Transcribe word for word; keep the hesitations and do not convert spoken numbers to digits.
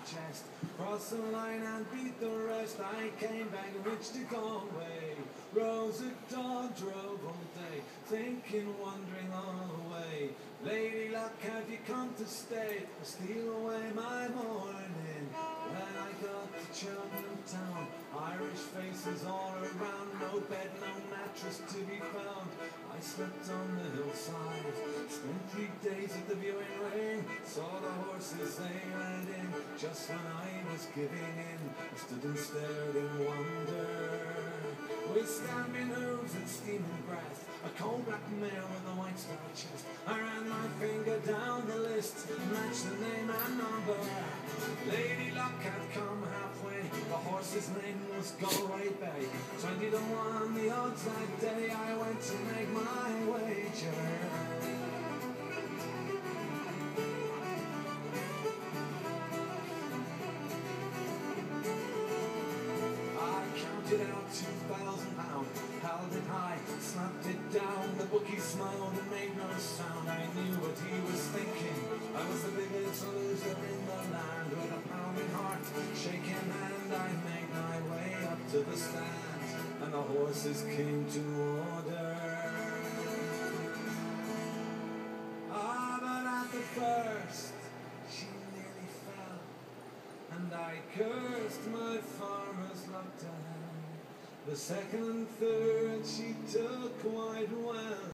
chest. Cross the line and beat the rest. I came back and reached to Galway. Rose at dawn, drove all day, thinking, wondering all the way. Lady luck, have you come to stay or steal away my morning? When I got to Cheltenham town, Irish faces all around, no bed, no mattress to be found. I slept on the hillside, spent three days at the viewing ring, saw the horses they went in. Just when I was giving in, I stood and stared in wonder. With stamping hooves and steaming breath, a coal black mare with a white star chest. I ran my finger down the list, matched the name and number. Lady Luck had come halfway, the horse's name was Galway Bay. Twenty to one the odds that day, I went to make my wager. It out two thousand pounds, held it high, slapped it down. The bookie smiled and made no sound. I knew what he was thinking. I was the biggest loser in the land. With a pounding heart, shaking hand, I made my way up to the stand, and the horses came to order. Ah, but at the first, she nearly fell, and I cursed my farmer's luck to hell. The second and third she took quite well.